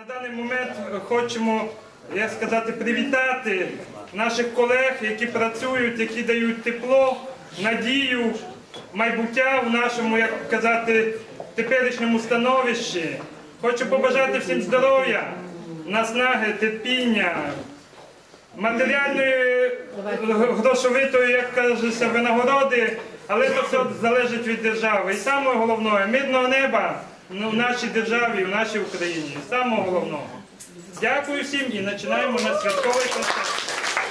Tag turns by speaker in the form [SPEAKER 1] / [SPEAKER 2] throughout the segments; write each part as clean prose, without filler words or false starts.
[SPEAKER 1] На даний момент хочемо, як сказати, привітати наших колег, які працюють, які дають тепло, надію, майбуття в нашому, як казати, теперішньому становищі. Хочу побажати всім здоров'я, наснаги, терпіння, матеріальної, грошовитої, як кажеться, винагороди, але це все залежить від держави. І саме головне, мирного неба в нашій державі, в нашій Україні. Самого головного. Дякую всім і починаємо на святковий концерт.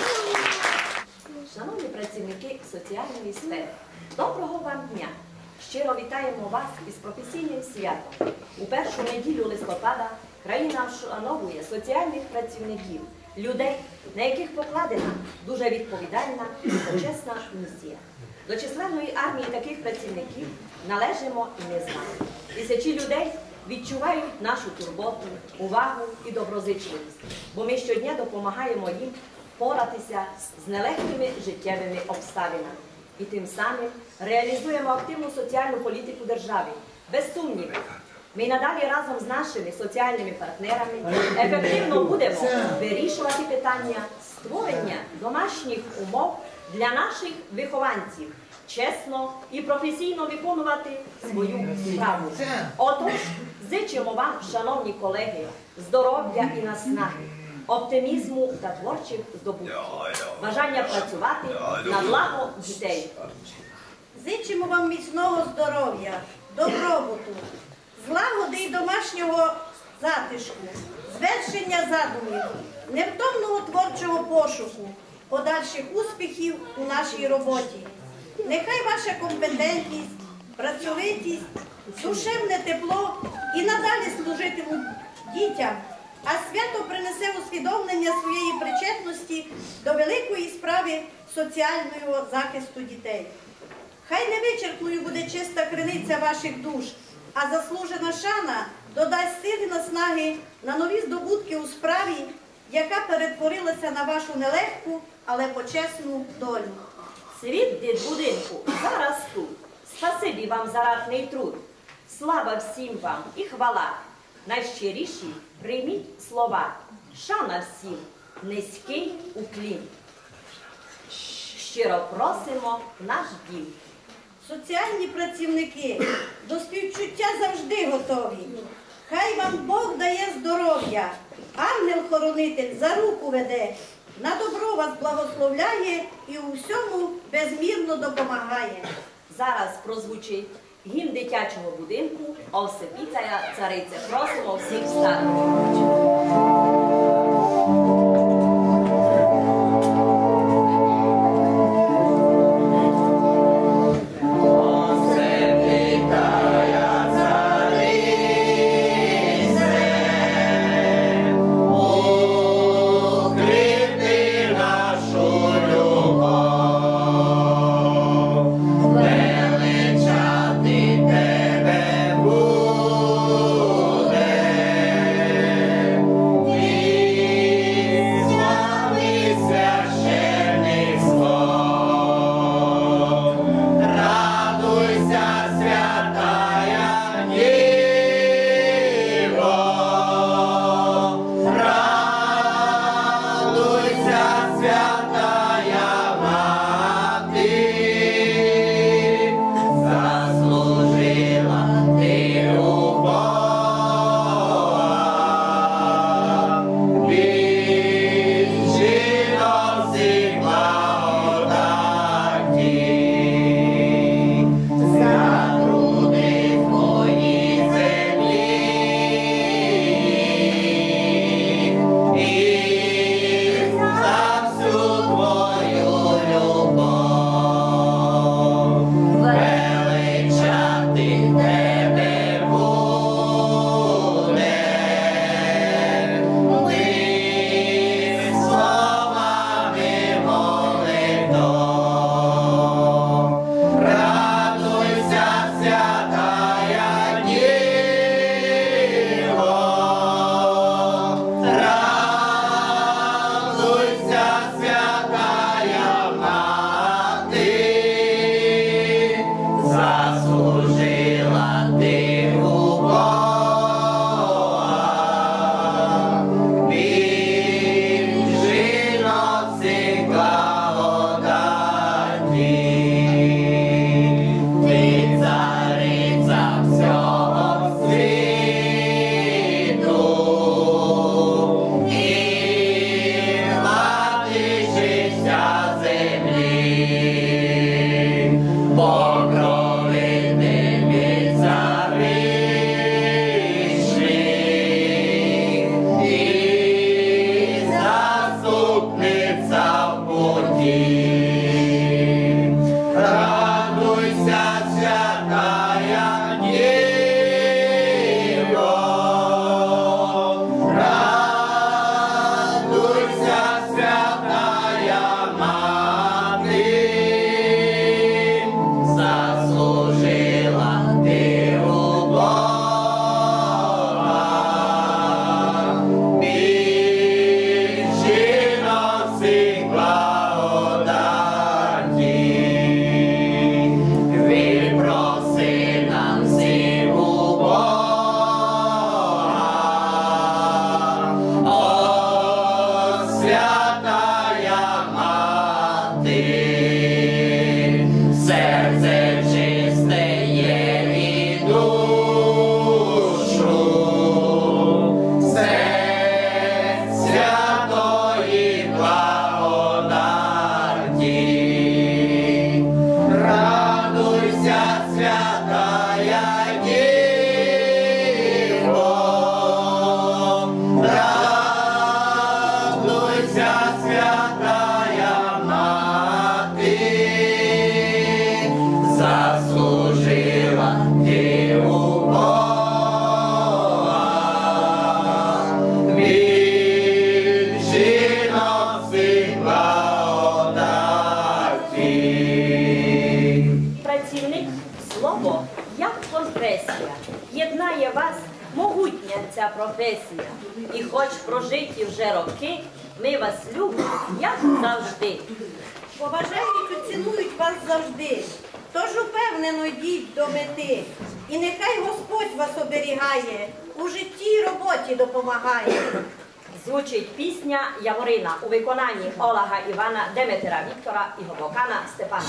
[SPEAKER 2] Шановні працівники соціальної сфери, доброго вам дня! Щиро вітаємо вас із професійним святом. У першу неділю листопада країна вшановує соціальних працівників, людей, на яких покладена дуже відповідальна і почесна місія. До численної армії таких працівників належимо і ми з вами. Тисячі людей відчувають нашу турботу, увагу і доброзичливість, бо ми щодня допомагаємо їм впоратися з нелегкими життєвими обставинами. І тим самим реалізуємо активну соціальну політику держави. Без сумніву, ми надалі разом з нашими соціальними партнерами ефективно будемо вирішувати питання створення домашніх умов для наших вихованців, чесно і професійно виконувати свою справу. Отож, зичимо вам, шановні колеги, здоров'я і наснаги, оптимізму та творчих здобутків, бажання працювати на благо дітей.
[SPEAKER 3] Зичимо вам міцного здоров'я, добробуту, злагоди і домашнього затишку, звершення задумів, невтомного творчого пошуку, подальших успіхів у нашій роботі. Нехай ваша компетентність, працьовитість, душевне тепло і надалі служитимуть дітям, а свято принесе усвідомлення своєї причетності до великої справи соціального захисту дітей. Хай невичерпною буде чиста криниця ваших душ, а заслужена шана додасть сили наснаги на нові здобутки у справі, яка перетворилася на вашу нелегку, але почесну долю.
[SPEAKER 2] Світ дитбудинку зараз тут. Спасибі вам за ратний труд. Слава всім вам і хвала. Найщиріші прийміть слова. Шана всім, низький уклін. Щиро просимо в наш дім.
[SPEAKER 3] Соціальні працівники до співчуття завжди готові. Хай вам Бог дає здоров'я, ангел-хоронитель за руку веде, на добро вас благословляє і у всьому безмірно допомагає.
[SPEAKER 2] Зараз прозвучить гімн дитячого будинку «Овсепітая цариця». Просимо всіх встати. професія. І хоч прожиті вже роки, ми вас любимо, як завжди.
[SPEAKER 3] Поважають і цінують вас завжди. Тож упевнено йдіть до мети. І нехай Господь вас оберігає, у житті й роботі допомагає.
[SPEAKER 2] Звучить пісня Яворина у виконанні Олега Івана, Деметера Віктора і Глобокана Степана.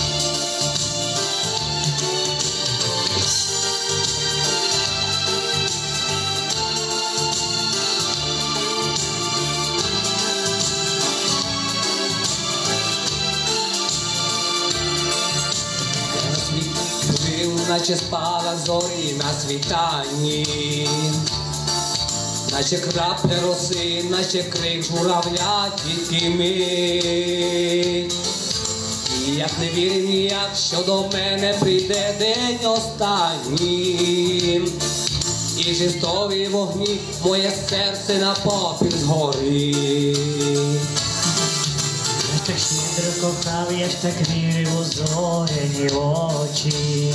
[SPEAKER 4] Наче спала зорі на світанні, наче крапля роси, наче крик журавля тільки мить. І як не вірю ніяк, що до мене прийде день останній, і жестові вогні моє серце на попіл згорить.
[SPEAKER 5] Я так щедро кохав, я ж так вірив у зоряні очі.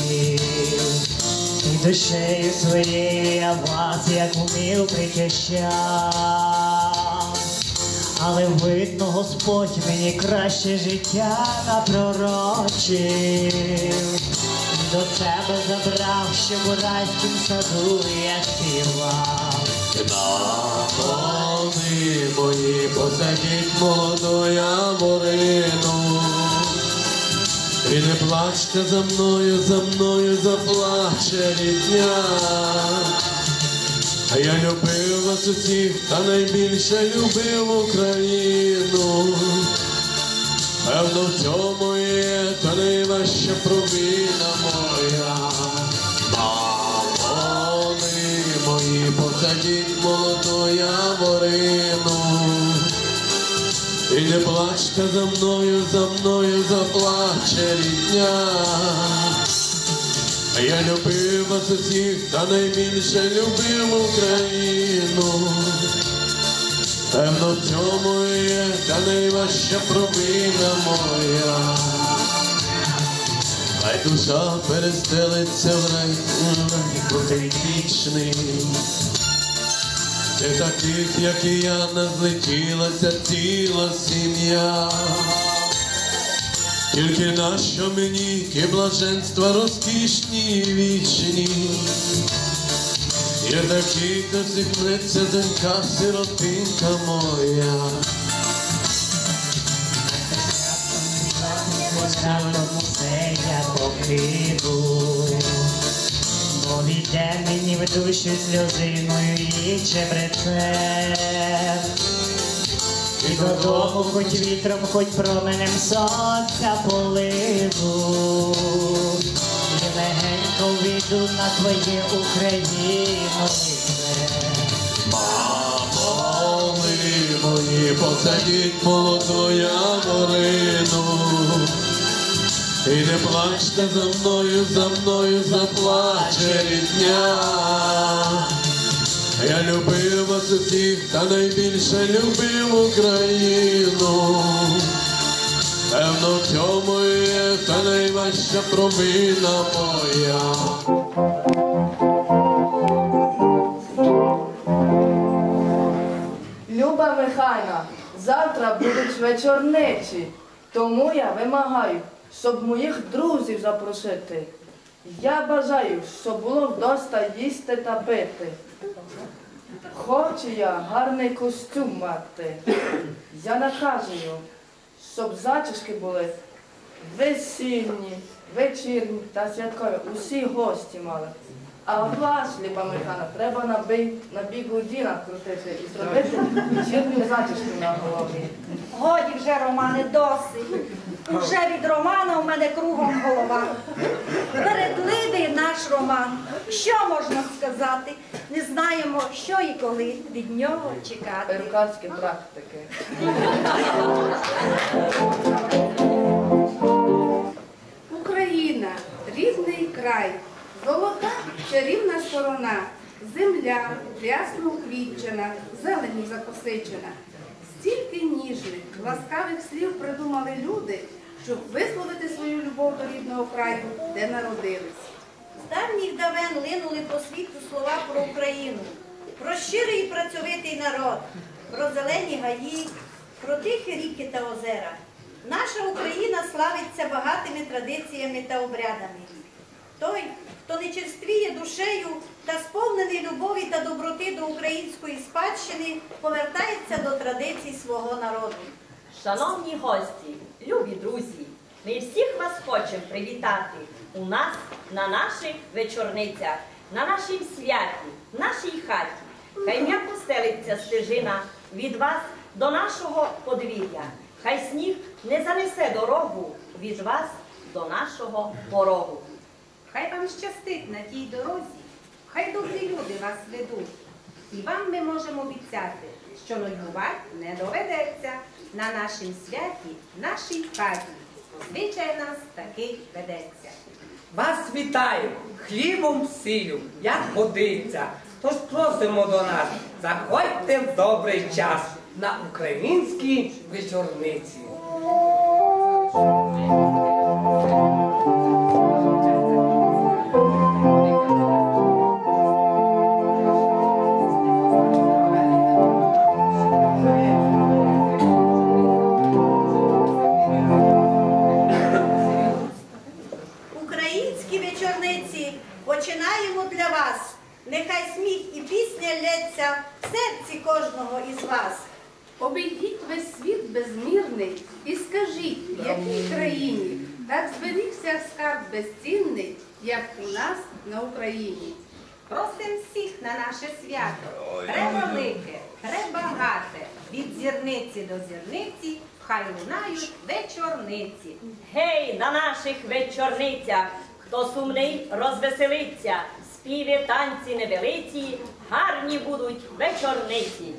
[SPEAKER 5] І душею своєю я вас, як умів, притящав. Але видно, Господь мені краще життя напророчив. І до себе забрав, щоб у райськім саду я співав.
[SPEAKER 4] На волни мої посадіть молоду яворину. І не плачте за мною заплаче рідня. А я любив вас усіх, та найбільше любив Україну. Певно, в цьому є та найважча провина моя. Волни мої посадіть молоду яворину. І не плачте за мною заплаче рідня. А я любив вас усіх, та найбільше любив Україну. Певно, в цьому є та найважча провина моя. Хай душа перестелиться в рай, буде вічний. Де таких, як і я, не злетілася ціла сім'я. Тільки нащо мені ті блаженства розкішні і вічні? Є такі, хто зігнеться донька, сиротинка моя.
[SPEAKER 5] Святому все я покину, бо війде мені в душу сльозиною і чебрецем. І додому хоч вітром, хоч променем сонця полину. І легенько війду на твоє Україно лице.
[SPEAKER 4] Волни мої посадіть молоду яворину. І не плачте за мною заплаче рідня. Я любив вас усіх, та найбільше любив Україну. Певно, в цьому є та найважча провина моя.
[SPEAKER 6] Люба Михайна, завтра будуть вечорниці, тому я вимагаю, щоб моїх друзів запросити. Я бажаю, щоб було вдоста їсти та пити. Хочу я гарний костюм мати. Я наказую, щоб зачіски були весільні, вечірні та святкові. Усі гості мали. А вас, Люба Михайна, треба на бігуді накрутити і зробити вечірню зачіску на голові.
[SPEAKER 3] Годі вже, Романе, досить. Уже від Романа у мене кругом голова. Вередливий наш Роман. Що можна сказати? Не знаємо, що і коли від нього чекати.
[SPEAKER 6] Перукарські практики.
[SPEAKER 7] Україна, рідний край, золота чарівна сторона, земля рясно уквітчена, зеленю закосичена. Стільки ніжних, ласкавих слів придумали люди, щоб висловити свою любов до рідного краю, де народились.
[SPEAKER 3] З давніх давен линули по світу слова про Україну. про щирий і працьовитий народ, про зелені гаї, про тихі ріки та озера. Наша Україна славиться багатими традиціями та обрядами. Той, хто не черствіє душею та сповнений любові та доброти до української спадщини, повертається до традицій свого народу.
[SPEAKER 2] Шановні гості, любі друзі, ми всіх вас хочемо привітати у нас на наших вечорницях, на нашім святі, в нашій хаті. Хай м'яко стелиться стежина від вас до нашого подвір'я. Хай сніг не занесе дорогу від вас до нашого порогу.
[SPEAKER 7] Хай вам щастить на тій дорозі, хай добрі люди вас ведуть. І вам ми можемо обіцяти, що нудьгувати не доведеться на нашім святі, нашій хаті. Звичай нас такий ведеться.
[SPEAKER 8] Вас вітаю, хлібом сіллю, як годиться. Тож просимо до нас, заходьте в добрий час на українські вечорниці.
[SPEAKER 3] Українські вечорниці починаємо для вас. Нехай сміх і пісня лється в серці кожного із вас.
[SPEAKER 7] Обійдіть весь світ безмірний і скажіть, в якій країні так зберігся скарб безцінний, як у нас на Україні. Просим всіх на наше свято, треба велике, треба багате, від зірниці до зірниці, хай лунають вечорниці.
[SPEAKER 2] Гей, на наших вечорницях, хто сумний, розвеселиться, співи, танці невелиці, гарні будуть вечорниці.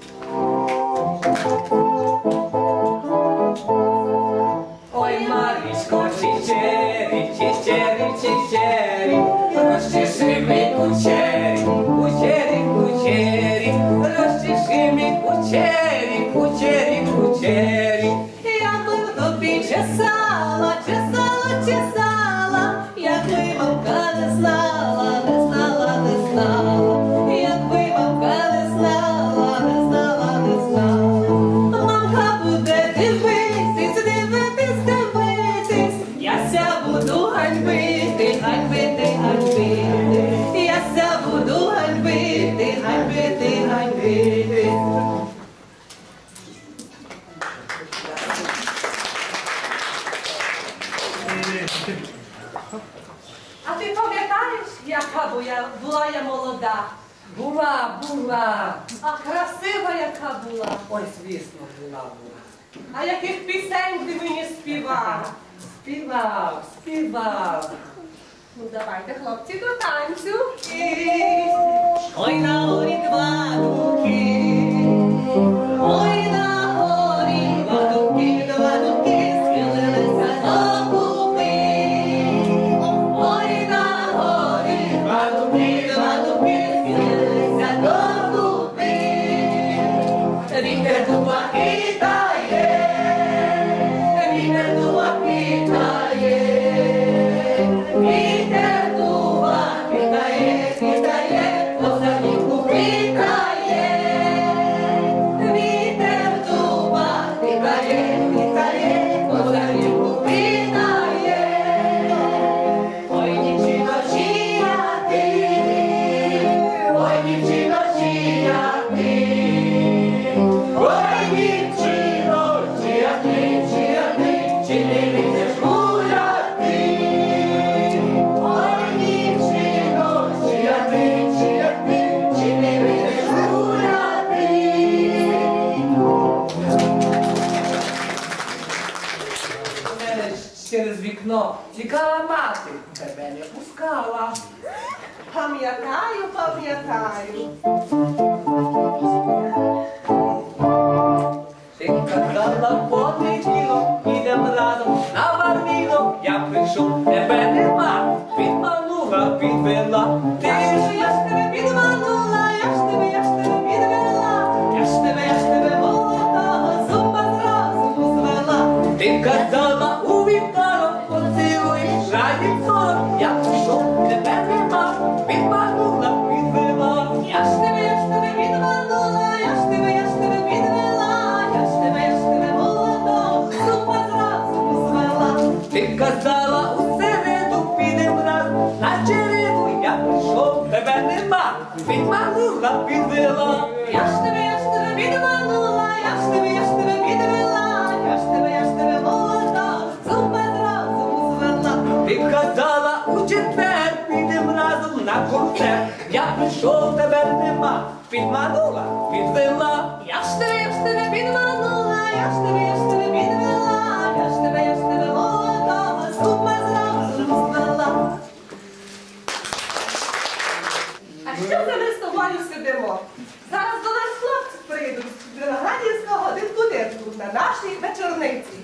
[SPEAKER 8] Ой, Марічко, чичері, чичері, чичері, розчеши ми кучері, кучері, кучері, розчеши ми кучері, кучері, кучері. Я би тобі чесала, чесала, чесала, якби мамка не знала, не знала, не знала, якби мамка не знала, не знала, не знала. Мамка буде дивитись, дивитись, дивитись, яся буду ганьбити, ганьбити, ганьбити, яся буду ганьбити, ганьбити, ганьбити.
[SPEAKER 6] А ти пам'ятаєш, яка була я молода?
[SPEAKER 8] Була.
[SPEAKER 6] А красива яка була?
[SPEAKER 8] Ой, звісно, була.
[SPEAKER 6] А яких пісень ти мені співав?
[SPEAKER 8] Співав.
[SPEAKER 7] Ну давайте, хлопці, до танцю.
[SPEAKER 8] Ой, на горі два думки, ой, на горі два думки, схилилися докупи. Ой, на горі два думки, схилилися докупи. Вітер дуба хитає, вітер дуба хитає, вітер дуба хитає, хитає, позадівку хитає. Вітер дуба хитає, хитає, позадівку хитає. Ой, дівчино, чия ти, ой, дівчино, чия ти, ой, дівчино, чия ти, чи не вийдеш гуляти? Ой, дівчино, чия ти, чи не вийдеш гуляти? У мене через вікно тікала мати, тебе не пускала.
[SPEAKER 6] Пам'ятаю, пам'ятаю.
[SPEAKER 8] Ти казала понеділок, ідем разом на Варвінок. Я прийшов, тебе нема, підманула, підвела. Ти ж я ж тебе підманула, я ж тебе підвела. Я ж тебе молодого зуба зразу звела. Ти казала у вівторок, поцілуй жадіб сон. Я прийшов, тебе нема, підманула, підвела. Я ж тебе підвела. казала, у середу підем разом на череду, я прийшов, тебе нема, підманула, підвела. Я ж тебе підманула, я ж тебе підвела, я ж тебе молода, зуби разом звела. Ти казала, у четвер підем разом на концерт, я прийшов, тебе нема, підманула, підвела. Я ж тебе підманула, я ж тебе підвела, я ж тебе молода, зуби разом звела.
[SPEAKER 9] А що це ми з тобою сидимо? Зараз до нас хлопці прийдуть з Виноградівського будинку на нашій вечорниці.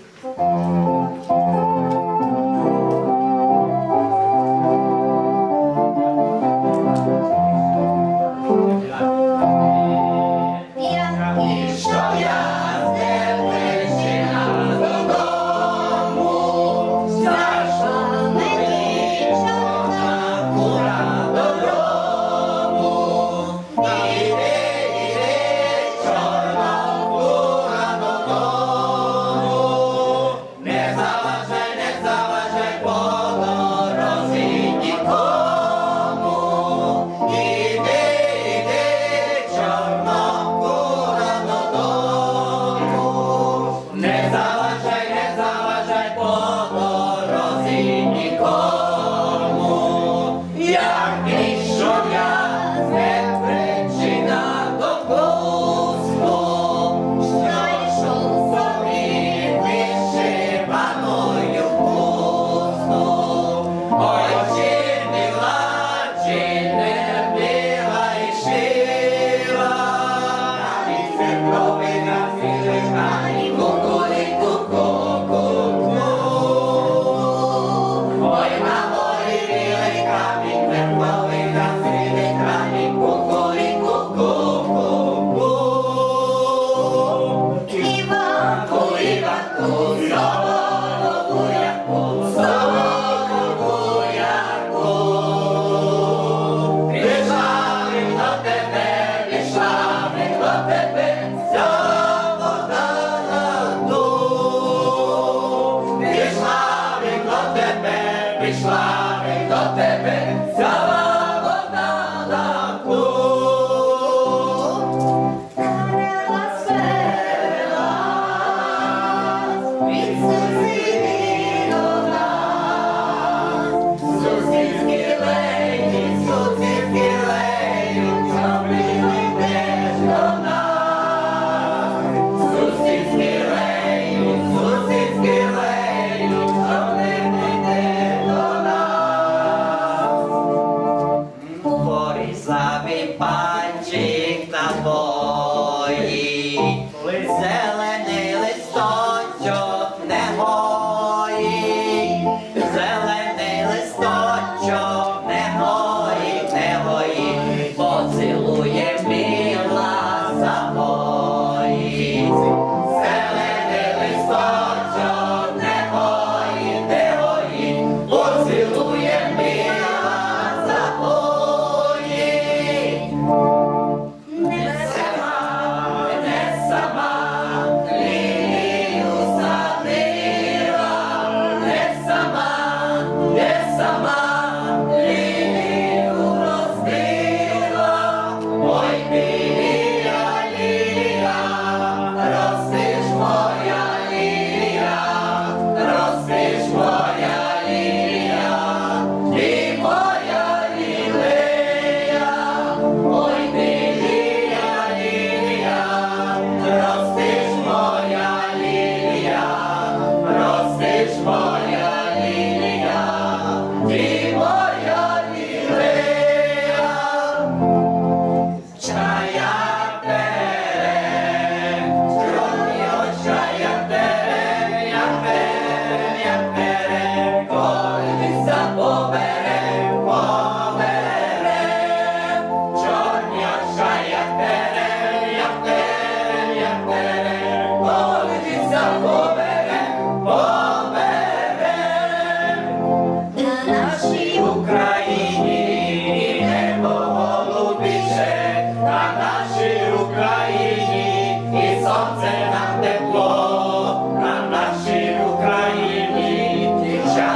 [SPEAKER 8] Сонце нам тепло, на нашій Україні дівчата.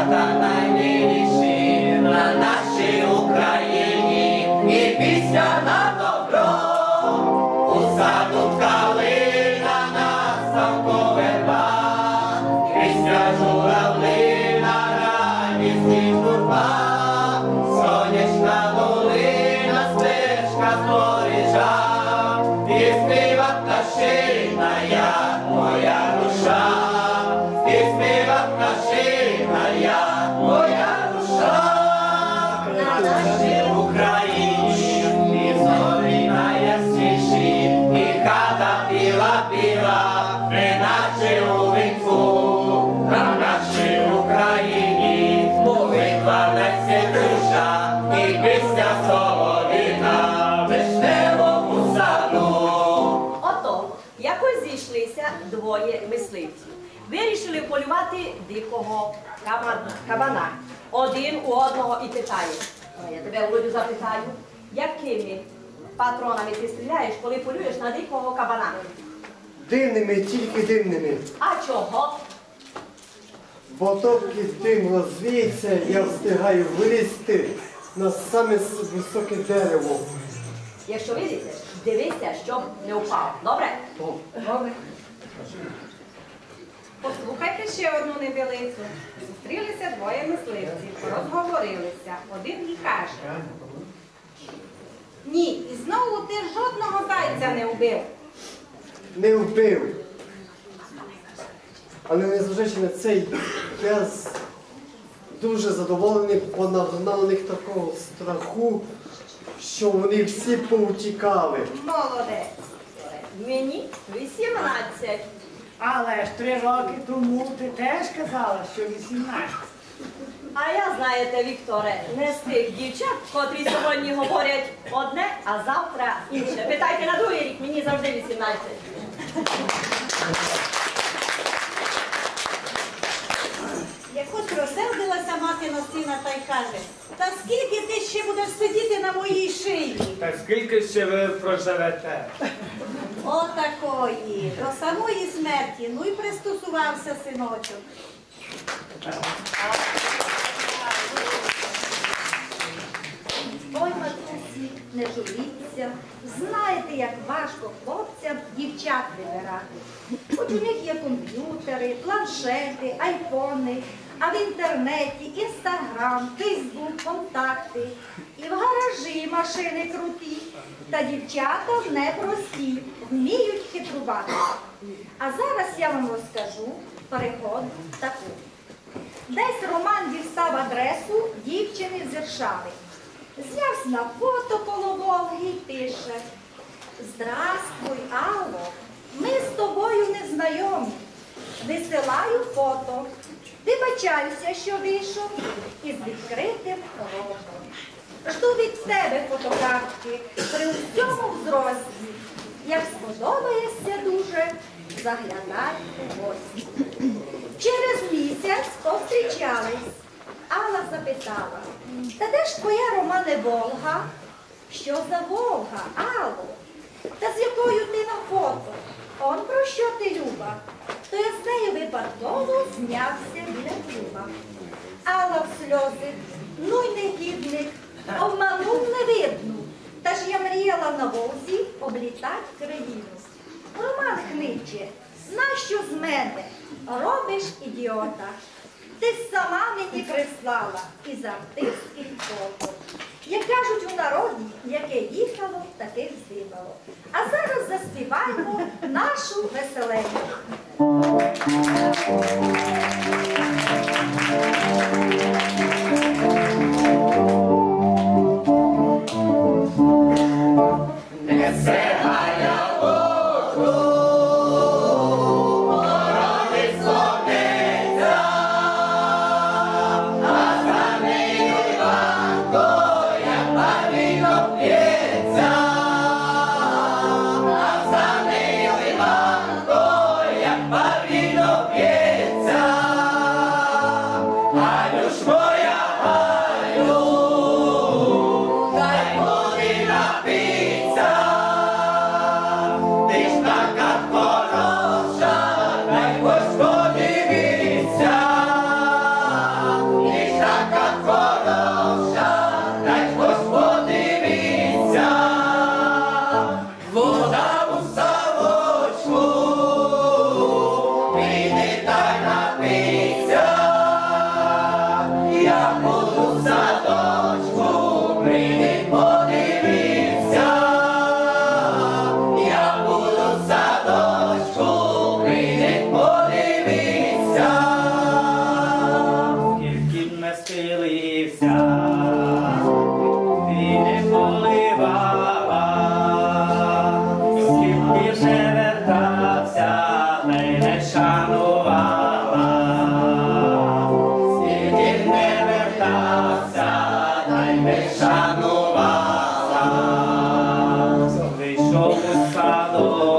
[SPEAKER 8] нашина, моя душа, і співав нашина, моя душа, на нашій Україні, і зорі найясніші, і хата біла, неначе у вінку, на нашій Україні, молитва найсвятіша, і пісня солов'їна, в вишневому саду.
[SPEAKER 2] Ото, якось зійшлися двоє мисливців. Вирішили полювати дикого кабана. Один у одного і питає. Я тебе, Володю, запитаю, якими патронами ти стріляєш, коли полюєш на дикого кабана?
[SPEAKER 10] Дивними, тільки дивними.
[SPEAKER 2] А чого?
[SPEAKER 10] Бо тільки дим розвіється, я встигаю вилізти на саме високе дерево.
[SPEAKER 2] Якщо вилізеш, дивися, щоб не впав. Добре?
[SPEAKER 9] Добре. Послухайте ще одну небелицю. Зустрілися двоє мисливців, розговорилися. Один і каже. Ні, і знову ти жодного зайця не вбив.
[SPEAKER 10] Не вбив. Але незважаючи на це, я дуже задоволений, бо нагнав на них такого страху, що вони всі повтікали.
[SPEAKER 9] Молодець.
[SPEAKER 2] Мені 18.
[SPEAKER 5] Але ж 3 роки тому ти теж казала, що 18.
[SPEAKER 2] А я, знаєте, Вікторе, не з тих дівчат, котрі сьогодні говорять одне, а завтра інше. Питайте на другий рік, мені завжди 18.
[SPEAKER 3] Якось розсердилася мати на сина та й каже, та скільки ти ще будеш сидіти на моїй шиї?
[SPEAKER 8] Та скільки ще ви проживете?
[SPEAKER 3] Отакої, до самої смерті. Ну і пристосувався синочок.
[SPEAKER 11] Ой, матусі, не журіться. Знаєте, як важко хлопцям дівчат вибирати. От у них є комп'ютери, планшети, айфони, а в інтернеті інстаграм, фейсбук, контакти. І в гаражі машини круті. Та дівчата непрості, вміють хитрувати. А зараз я вам розкажу переход таку. Десь Роман дістав адресу дівчини з Варшави. Знявся на фото коло Волги і пише: «Здравствуй, Алло, ми з тобою не знайомі. Висилаю фото. Вибачаюся, що вийшов із відкритим ротом. Жду від тебе фотокартки при усьому зрості. Як сподобаєшся дуже, заглядай у гості». Через місяць повстрічались. Алла запитала: «Та де ж твоя, Романе, Волга?» «Що за Волга, Алло? Та з якою ти на фото? Он про що ти, Люба?» То я з нею випадково знявся біля клуба. Алла в сльози: «Ну й негідник, обманув невидну. Та ж я мріяла на Волзі облітать країну». Роман хниче: «Нащо з мене робиш ідіота? Ти ж сама мені прислала із артистських фото. Як кажуть у народі, яке їхало, таке здибало». А зараз заспіваємо нашу веселеньку.
[SPEAKER 8] Несе Галя Божу, ворони сонеця, а за нею Іванко, як барвінок п'ється, а за нею Іванко, як барвінок п'ється. Галю ж моя, Галю, дай води напиться. Ти ж така хороша, дай Господи віться. Ти ж така хороша, дай Господи віться. Вода у ставочку,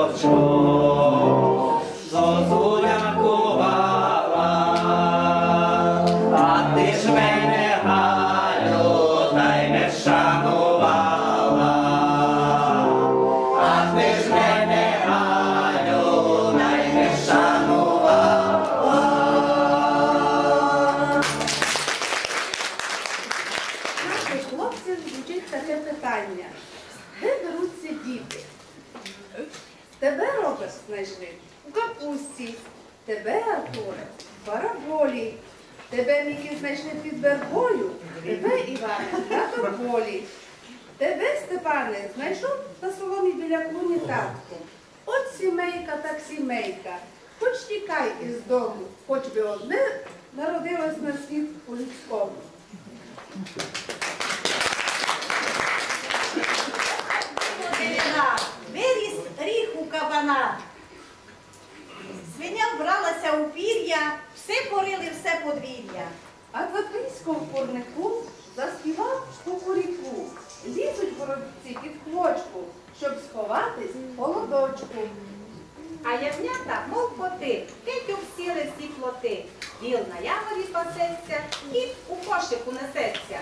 [SPEAKER 8] садочку, зозуля кувала, а ти ж мене, Галю, та й не шанувала, а ти ж мене, Галю, та й не шанувала.
[SPEAKER 7] Наших хлопців звучить таке питання. Де беруться діти? Тебе, Роберт, знайшли у капусті, тебе, Артуре, в параболі, тебе, Мікі, знайшли під вербою, тебе, Іване, на тополі, тебе, Степане, знайшов на соломі біля клуні татку. От сімейка так сімейка, хоч тікай із дому, хоч би одне народилось на світ у людському.
[SPEAKER 3] Виріс ріг у кабана. Свиня вбралася у пір'я, все порили, все подвір'я.
[SPEAKER 7] А Кватрісько в курнику заспівав кукуріку. Лізуть горобці під квочку, щоб сховатись в холодочку.
[SPEAKER 11] А ягнята, мов коти, геть обсіли всі плоти. Віл на яворі пасеться і у кошику несеться.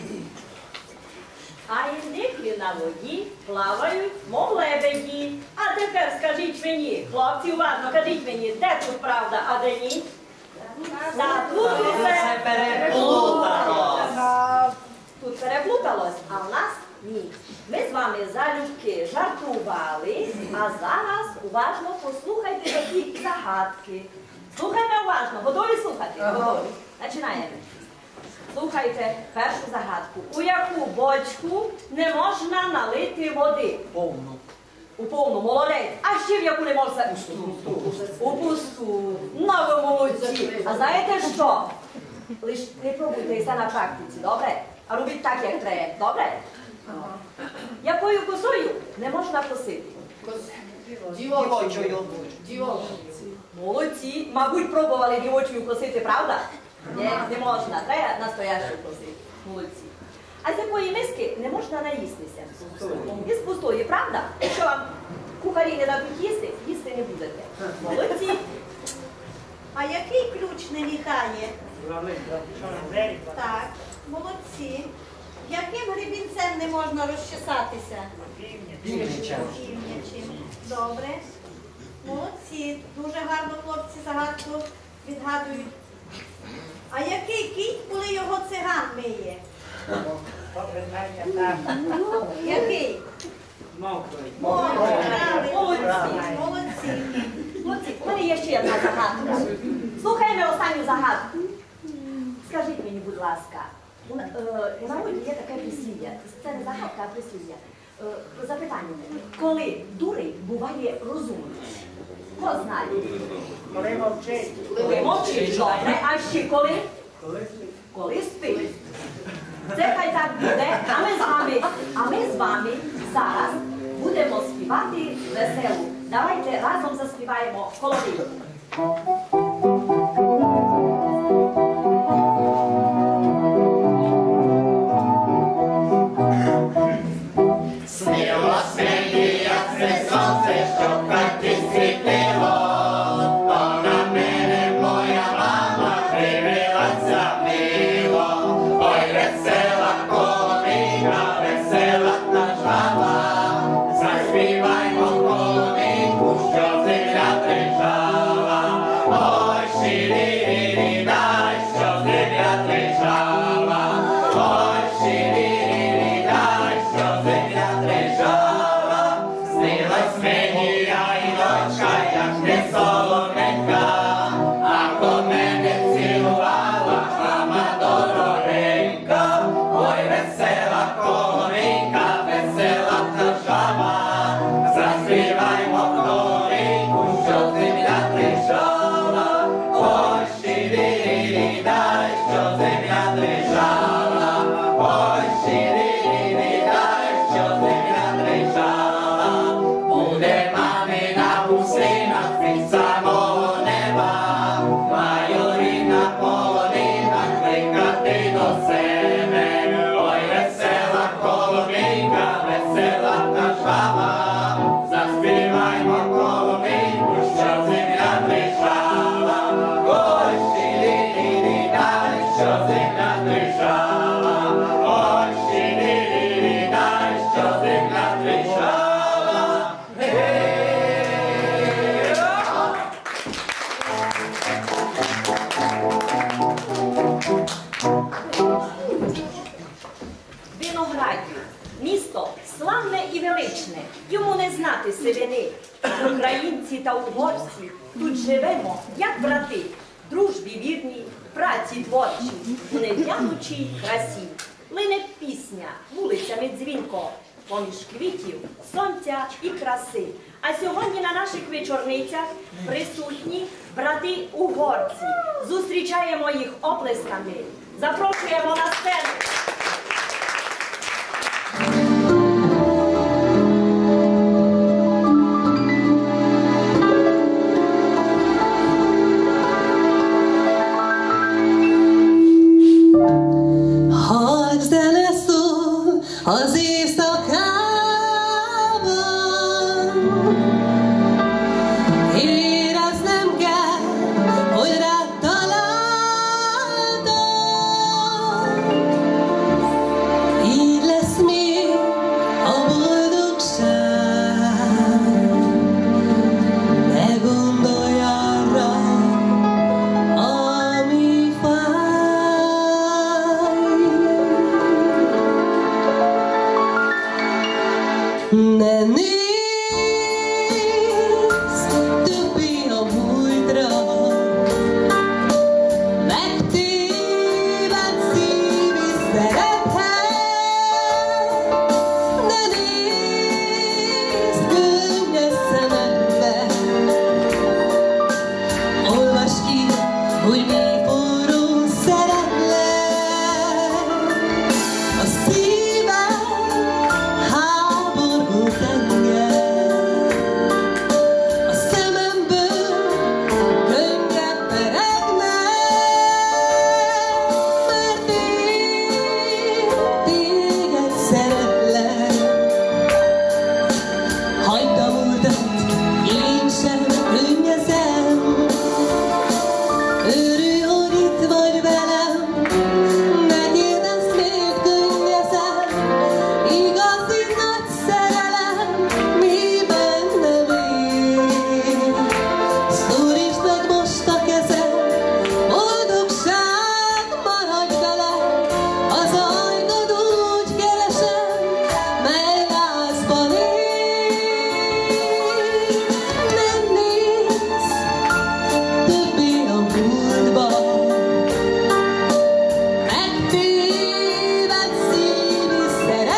[SPEAKER 2] А індиклі на воді плавають, мов лебеді. А тепер скажіть мені, хлопці, уважно, кажіть мені, де тут правда, а де ні? Тут усе переплуталось. Тут переплуталось, а в нас ні. Ми з вами залюбки жартували, а зараз уважно послухайте такі загадки. Слухайте уважно, готові слухати? Готові. Починаємо. Слухайте першу загадку. У яку бочку не можна налити води? Повну. У повну, молодець. А ще в яку не можна? У пусту. Ну, ви молодці. А знаєте що? Лиш не пробуйтеся на практиці, добре? А робіть так, як треба, добре? Якою косою не можна косити?
[SPEAKER 6] Дівочою.
[SPEAKER 2] Молодці. Мабуть, пробували дівочою косити, правда? Ні, не можна. Треба настоящу косити. Молодці. А з якої миски не можна наїстися? Із пустої, правда? Якщо вам кухарі не дадуть їсти, їсти не будете. Молодці.
[SPEAKER 3] А який ключ не літає? Так, молодці. Яким гребінцем не можна розчесатися? Півнячим. Добре. Молодці. Дуже гарно хлопці загадку відгадують. А який кінь, коли його циган миє? Який? Мокрий. Молодці.
[SPEAKER 2] Молодці. У мене є ще одна загадка. Слухаємо останню загадку. Скажіть мені, будь ласка, у народі є таке прислів'я. Це не загадка, а прислів'я. Запитання мене. Коли дурень буває розумний? Хто знає?
[SPEAKER 5] Коли мовчить.
[SPEAKER 2] Коли мовчить, добре. А ще коли? Коли спить. Це хай так буде, а ми з вами зараз будемо співати веселу. Давайте разом заспіваємо колодинку.
[SPEAKER 8] Снилось мені, як це сонце, що в хаті світило, то на мене моя мама дивилася мило. Ой, весела колодинка, весела та жала, заспіваймо колодинку, що земля тричала. Ой, ширі-рі-рі, дай, що земля тричала. Ой, ширі-рі-рі, дай, що земля тричала. Снилась мені я і дочка, як не соломенька, а до мене цілувала мама дорогенька. Ой, весела колодинка, весела та жаба, заспіваймо колодинку, що земля тричала. Ой, ширі-рі-рі, дай, що земля тричала. Ой, ширі-рі-рі, дай, що земля тричала. Буде мамина гусеня,
[SPEAKER 2] та угорці тут живемо, як брати, дружбі вірні, праці творчі, у нев'янучій красі. Лине пісня вулицями дзвінко, поміж квітів, сонця і краси. А сьогодні на наших вечорницях присутні брати-угорці. Зустрічаємо їх оплесками. Запрошуємо на сцену.
[SPEAKER 12] Az éjszakában éreznem kell, hogy rád találtam. Így lesz még a boldogság. Ne gondolj arra, ami fáj. Ne nézz többé a múltra, megtéved szív is szerethet. Ne nézz könnyes szemembe, olvasd ki, hogy mi forró szeretlek. A szívem háborgó tenger, a szememből könnyek peregnek, mert én téged szeretlek. Hagyd a múltat, én sem könnyezem, örülj, hogy itt vagy velem, ne kérdezz még könnyezem, igazi nagy szerelem, mi bennem él. Szorítsd meg most a kezem, boldogság maradj velem, az ajtod úgy keresem, mely lázban él. Nem nézz többé a múltba, megtéved szív is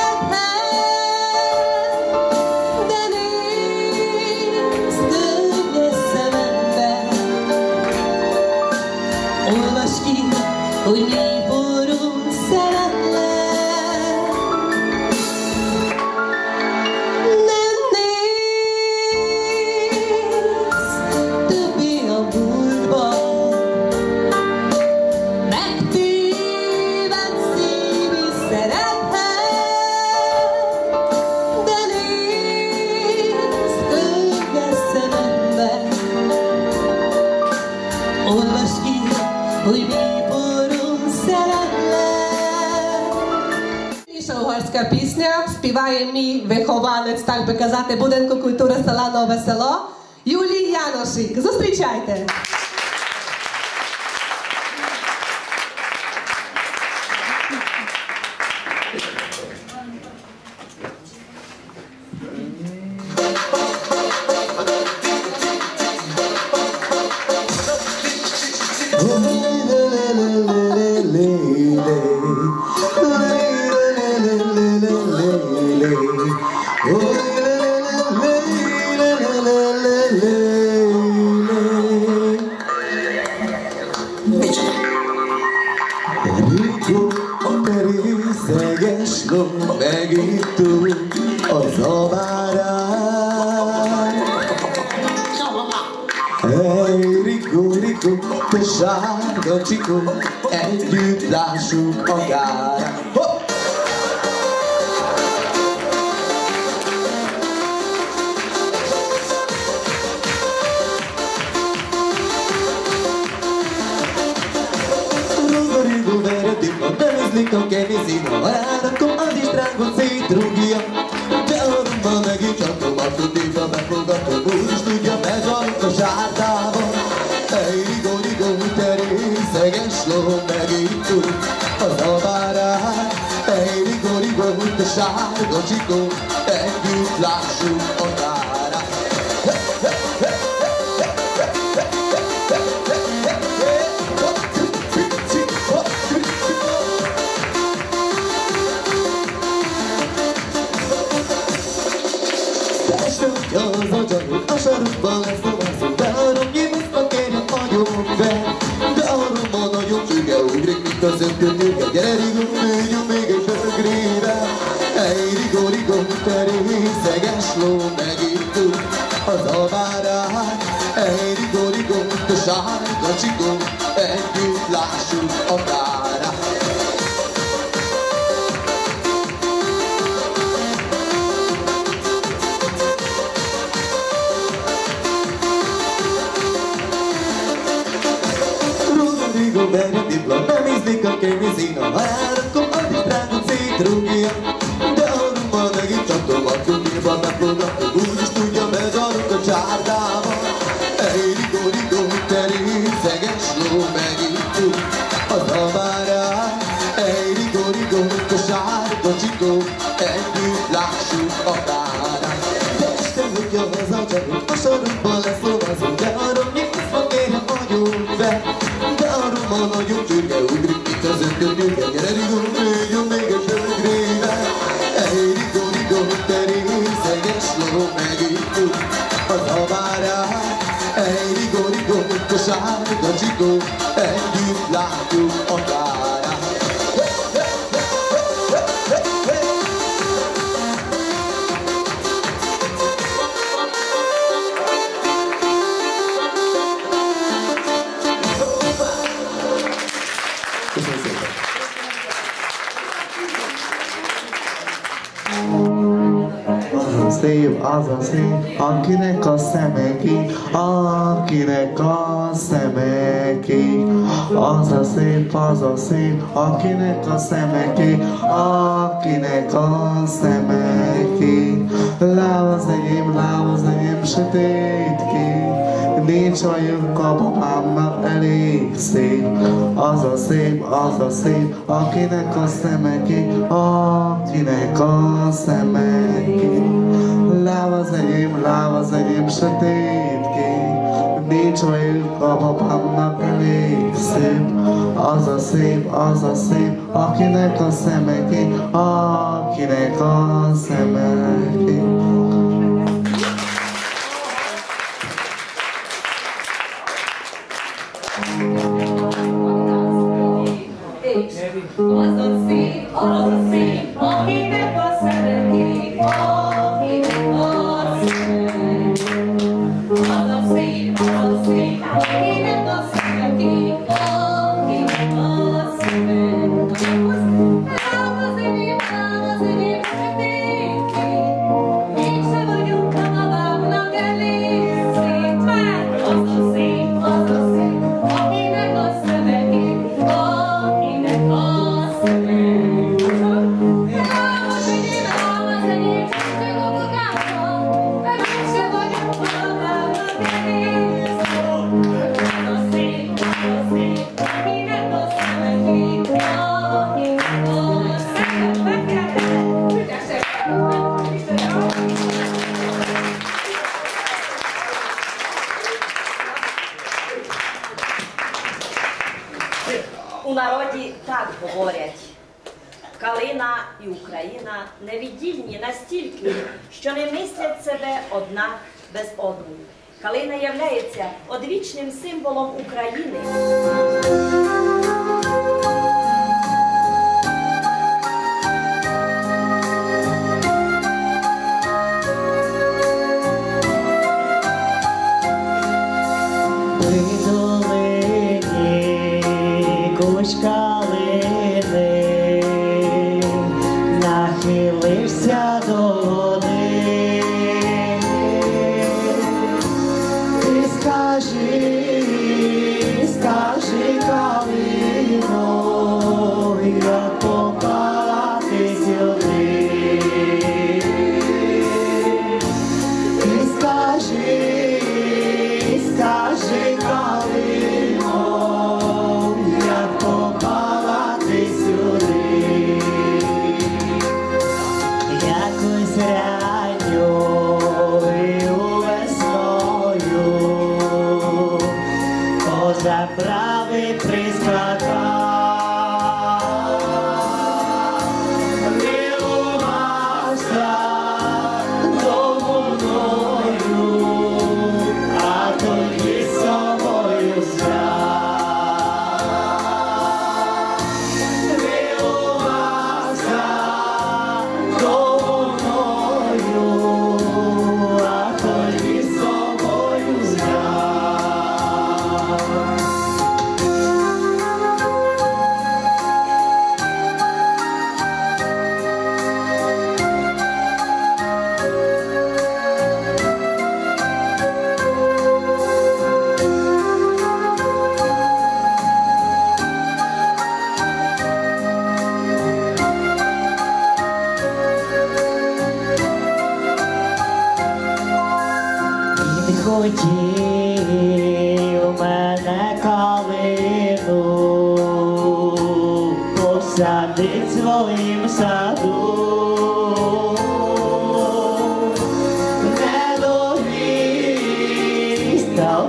[SPEAKER 12] szerethet, de nézz könnyes szemembe, olvasd ki, hogy mi forró szeretlek. Nem nézz többé a múltba, megtéved szív is szerethet, de nézz könnyes szemembe, olvasd ki, hogy mi forró szeretlek.
[SPEAKER 13] Інша угорська пісня співає мій вихованець, так би казати, будинку культури села Нове Село Юлій Яношик. Зустрічайте!
[SPEAKER 4] Megittuk a zabárát. Hey, Rikó, Rikó, te sárga csikó, együtt lássuk a gárát. Hopp! Rigo, veredikko, temizlikko, kemészín, a marádakom, az is drágot szétrúgja. De a rumba megint csatom, a tudnéka megfogatom, úgy is tudja, meghalunk a sárdában. Hey, Rigo, Rigo, te részeges ló, megittuk a zabárát. Hey, Rigo, Rigo, te sárga csikó, együtt lássuk a gárát. Hey, hey, hey, hey. szöntőnyőke, gyere Rigó, menjünk még egy bögrére. Ej, Rigó, Rigó, te részeges ló, megittuk az alvárát. Ej, Rigó, Rigó, te sárga csikó, együtt lássuk a kárát. Rigó, merre dipla, nem ízlik a kémizina. Ha elrakom, addig drágom szétrúgja. De a rummal megint csaptom, akkor nyilván megfogadtuk. Úgyis tudja, bezarunk a csárdába. Ej, Rigó, Rigó, te részeges ló, megittuk az alvárát. Ej, Rigó, Rigó, te sárga csikó, együtt lássuk a kárát. De este, hogyha hazacsapunk, a sarokban leszlovazunk. De arra nyitva kérem, vagyunk be. De arra ma nagyon csürge, ugrik itt az öntőnyőke. Gyere Rigó, menjünk még egy bögrére. Ej, Rigó, Rigó, te részeges ló, megittuk az alvárát. Ej, Rigó, Rigó, te sárga csikó, együtt látjuk a kárát. Köszönöm szépen!
[SPEAKER 14] Az a szép, akinek a szeme kék, akinek a szeme kék. Az a szép, akinek a szeme kék, akinek a szeme kék. Láb az enyém, sötét kék. Nincs a lyuk a babámnak elég szép. Az a szép, akinek a szeme kék, akinek a szeme kék. Láb az enyém, sötét kék. Nincs a lyuk a babámnak elég szép. Az a szép, akinek a szeme kék, akinek a szeme kék.
[SPEAKER 2] Az a szép, akinek a szeme kék, akinek a szeme. Az a szép, akinek a szeme kék, akinek a szeme. Láb az enyém, sötét kék. Mégse vagyunk a babámnak elég szép. Az a szép, akinek a szeme kék, akinek a szeme. Láb az enyém, csak a bokámban, de mégse vagyunk a babámnak elég szép. Az a szép, akinek a szeme kék, akinek a szeme. У народі так говорять: калина і Україна невіддільні настільки, що не мислять себе одна без одної. Калина являється одвічним символом України.
[SPEAKER 5] Кущ калини, нахилився до води. Ти скажи, калино, як попала ти сюди. Ти скажи, калино, як попала ти сюди. Якось ранньою весною позабрали прискакав. Милувався довгою, а тоді з собою взяв.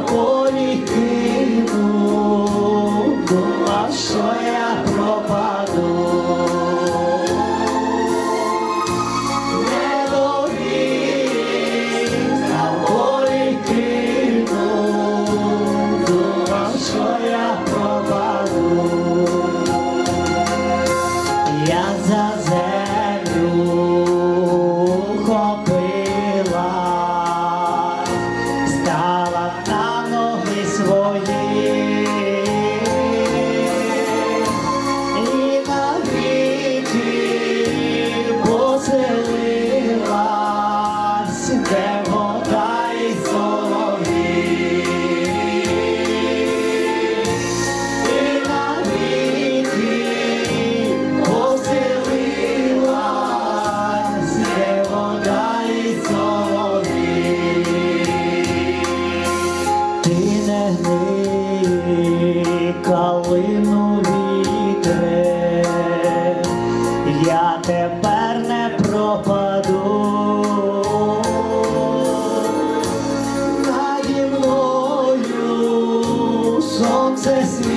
[SPEAKER 5] полі кину, думав, що я пропаду. Не доріг, на полі кину, думав, що я пропаду. Я за землю хопила, стала на ноги свої і навіки поселилась, де вода і солов'ї. І навіки поселилась, де вода і солов'ї. Ти не гни, калину вітре, я тепер не пропаду. Наді мною сонце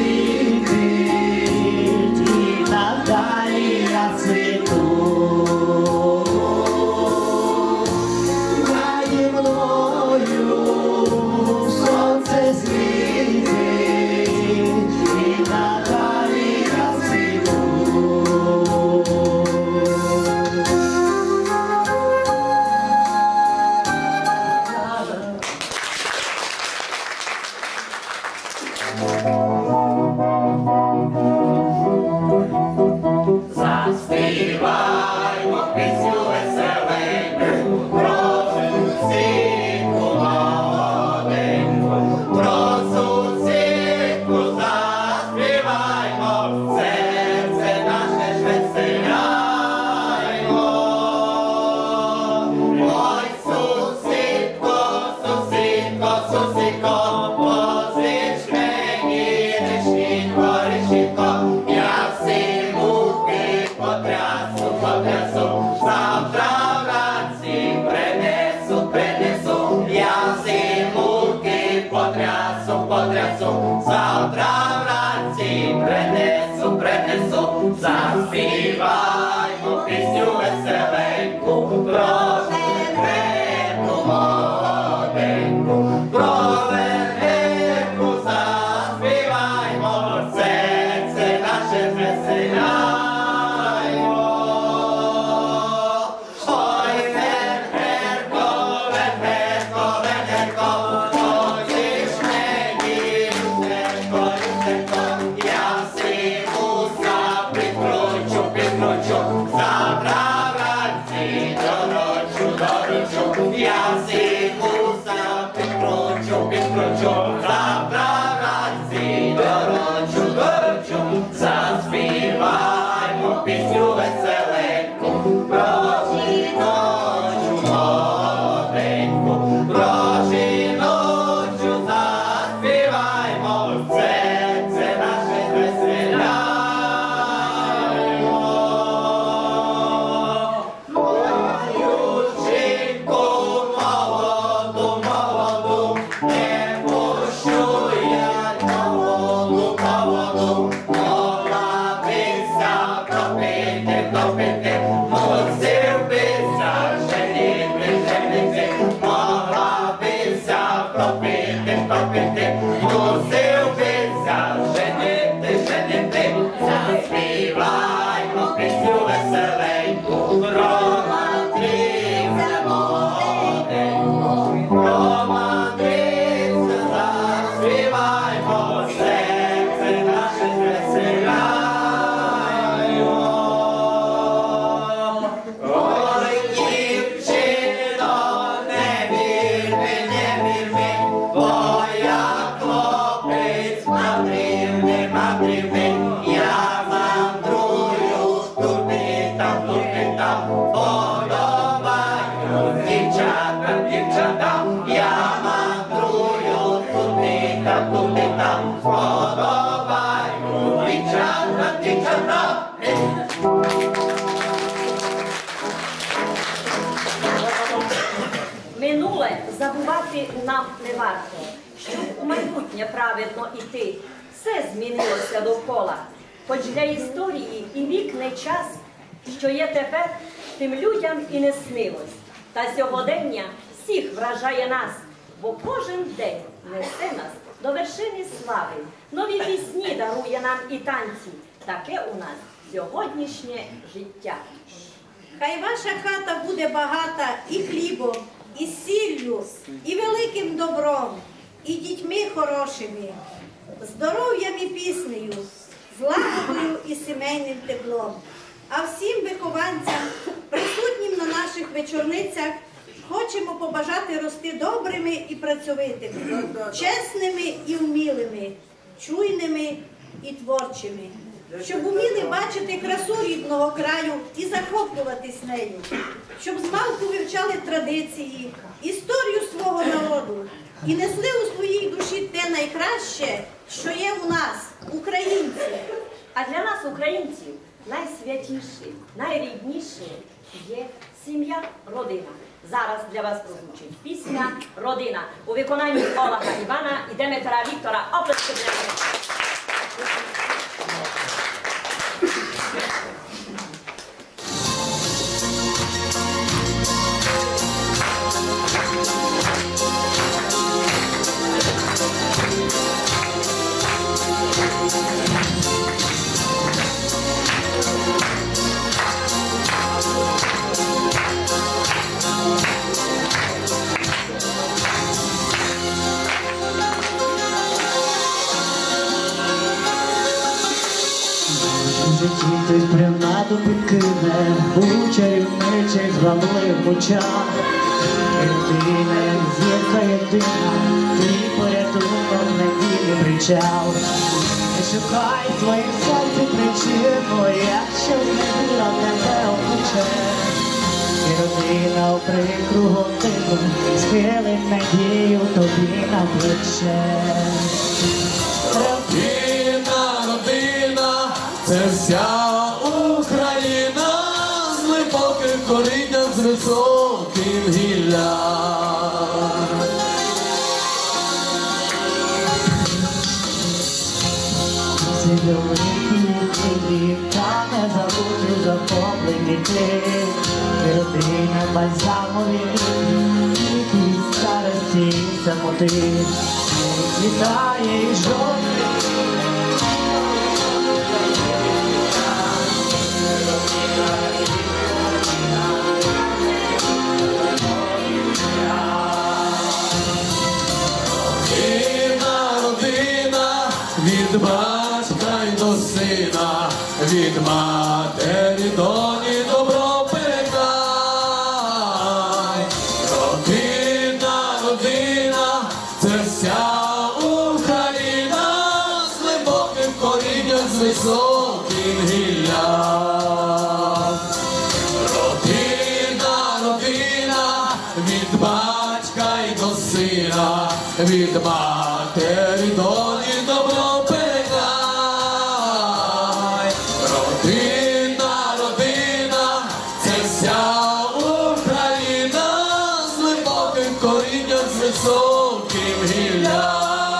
[SPEAKER 5] світить, і надалі я цвіту. Наді мною сонце світить, і надалі я цвіту.
[SPEAKER 8] Заспіваймо пісню веселеньку, про сусідку молоденьку, про сусідку заспіваймо, серце наше ж веселяймо. Ой, сусідко, сусідко, сусідко, позич мені решітко, решітко, я всі муки потрясу, потрясу, завтра вранці принесу, принесу, я всі муки потрясу, потрясу, завтра вранці принесу, принесу, заспіваймо пісню веселеньку, про верхеньку молоденьку, про верхеньку заспіваймо, серце наше веселяймо. Ой, верхенько, верхенько, верхенько, позич мені люстечко, люстечко, я всі вуса підкручу, підкручу, завтра вранці дорочу, дорочу, я всі вуса підкручу, підкручу, завтра вранці дорочу, дорочу, заспіваймо пісню веселеньку, про жіночу молоденьку, про жіночу заспіваймо, серце наше веселяймо. Мою жінку молоду, молоду, не пущу я на воду, на воду, могла бися топити, топити, мусив бися женити, женити, могла бися топити, топити, мусив бися женити, женити, заспіваймо пісню веселеньку, про мандрівця молоденьку, про мандрівця заспіваймо, серце наше веселяймо. Ой, дівчино, не вір ми, бо я хлопець мандрівний, мандрівний, я мандрую туди там, подобаю дівчатам, дівчатам, я мандрую туди там, подобаю дівчатам, дівчатам.
[SPEAKER 2] Минуле забувати нам не варто, щоб у в майбутнє праведно іти. Все змінилося довкола. Хоч для історії і вік не час, що є тепер, тим людям і не снилось. Та сьогодення всіх вражає нас, бо кожен день несе нас до вершини слави. Нові пісні дарує нам і танці. Таке у нас сьогоднішнє життя.
[SPEAKER 3] Хай ваша хата буде багата і хлібом, і сіллю, і великим добром, і дітьми хорошими, здоров'ям і піснею, злагодою і сімейним теплом. А всім вихованцям, присутнім на наших вечорницях, хочемо побажати рости добрими і працьовитими, чесними і вмілими, чуйними і творчими, щоб уміли бачити красу рідного краю і захоплюватись нею, щоб змалку вивчали традиції, історію свого народу і несли у своїй душі те найкраще, що є у нас, українців.
[SPEAKER 2] А для нас, українців, найсвятіше, найрідніше є сім'я, родина. Зараз для вас прозвучить пісня «Родина» у виконанні Олега Івана і Деметра Віктора. Оплески для них.
[SPEAKER 5] житті хтось принаду підкине, у чарівничих зламливих очах. Єдина, як зірка єдина, твій порятунок надійний причал. Не шукай в твоїм серці причину, якщо невіра тебе опече. І родина у прикру годину схилить надію тобі на плече.
[SPEAKER 4] Родина, це вся Україна, з глибоким корінням, з високим гіллям.
[SPEAKER 5] Сидовики, та не забудь захоплені ти. Родина бальзамові, і старості і самоти. Світає і жодні.
[SPEAKER 4] Родина, від батька й до сина, від матері доні добро передай. Родина, це вся Україна, з глибоким корінням, з високим гіллям. Родина, від батька й до сина, від матері доні добро передай. Родина, це вся Україна, з глибоким корінням, з високим гіллям.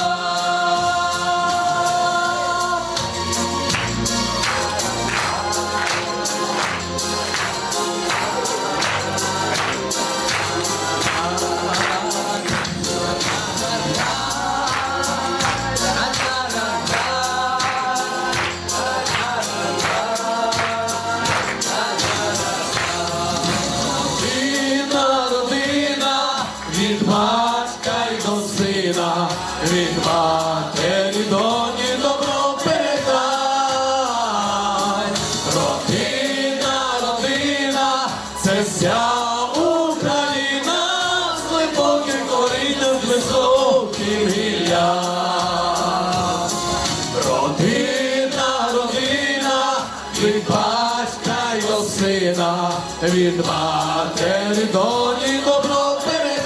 [SPEAKER 4] Від батька й до сина, від матері доні добро передай. Родина, це вся Україна, з глибоким корінням, з високим гіллям. Родина, від батька й до сина, від матері доні добро передай.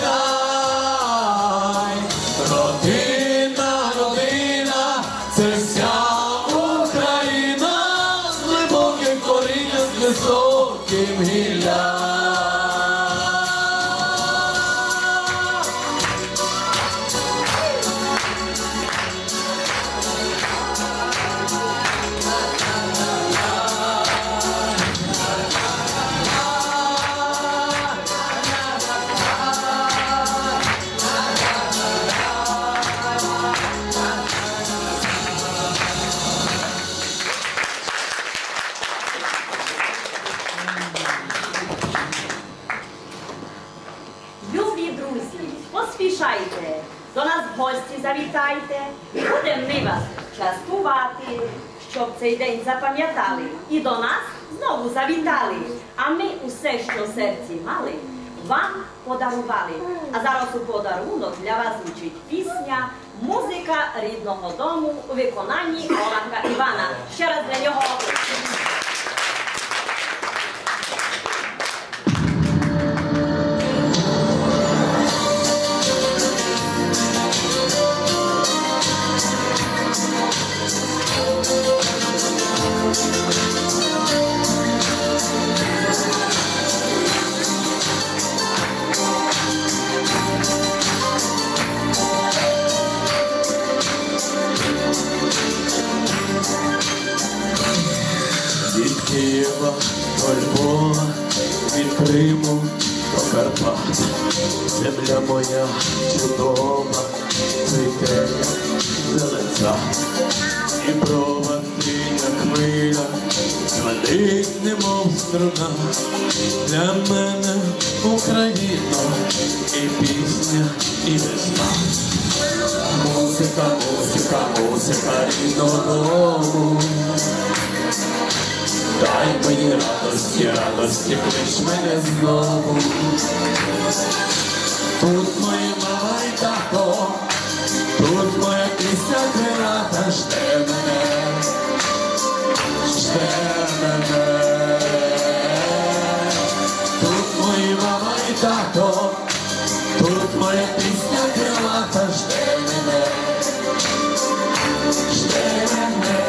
[SPEAKER 4] Родина, це вся Україна, з глибоким корінням, з високим гіллям.
[SPEAKER 2] завітайте, будемо ми вас частувати, щоб цей день запам'ятали і до нас знову завітали. А ми усе, що в серці мали, вам подарували. А зараз у подарунок для вас звучить пісня «Музика рідного дому» у виконанні Оленка Івана. Ще раз для нього.
[SPEAKER 4] Від Києва до Львова, від Криму до Карпат. Земля моя чудова, цвіте зеленця. І брова синя хвиля, звалить немов струна. Для мене Україна і пісня, і весна. Музика, музика, музика рідного дому. Дай мені радості, радості, клич мене знову. Тут мої мама і тато, тут моя пісня крилата, жде мене, жде мене. Тут мої мама і тато, тут моя пісня крилата, жде мене, жде мене.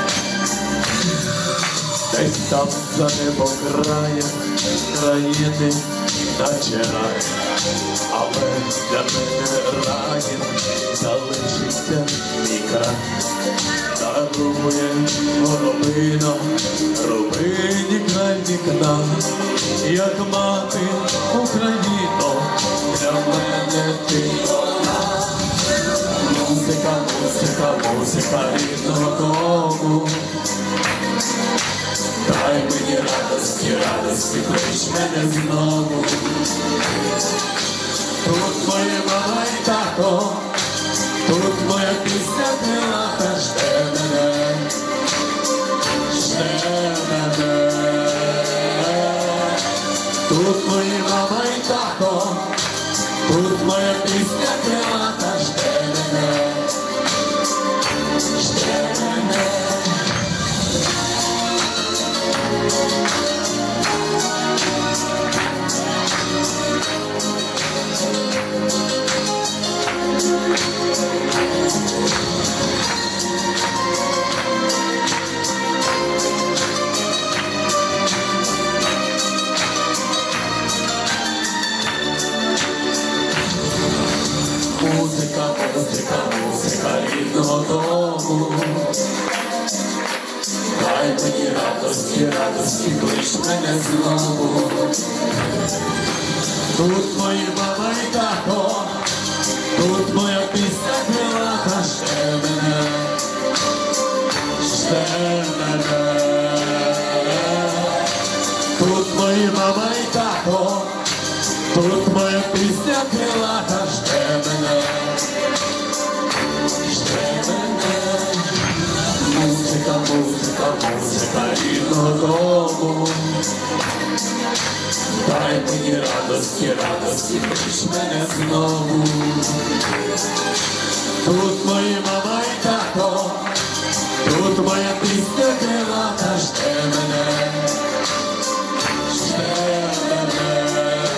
[SPEAKER 4] Десь там за небом краєм країни наче рай, але для мене раєм залишиться мій край. Дарує горобина рубині край вікна, як мати Україно, для мене ти одна. Музика, музика, музика рідного дому. Дай мені радості, радості, клич мене знову. Тут мої мама і тато, тут моя пісня крилата, жде мене, жде мене. Тут мої мама і тато, тут моя пісня крилата, жде мене, жде мене. Музика, музика, музика рідного дому. Дай мені радості, радості, клич мене знову. Тут мої мама і тато, тут моя пісня крилата, жде мене, жде мене. Тут мої мама і тато, тут моя пісня крилата, жде мене, жде мене. Музика, музика, музика рідного дому. Дай мені радості, радості, клич мене знову. Тут мої мама і тато, тут моя пісня крилата, жде мене, жде мене.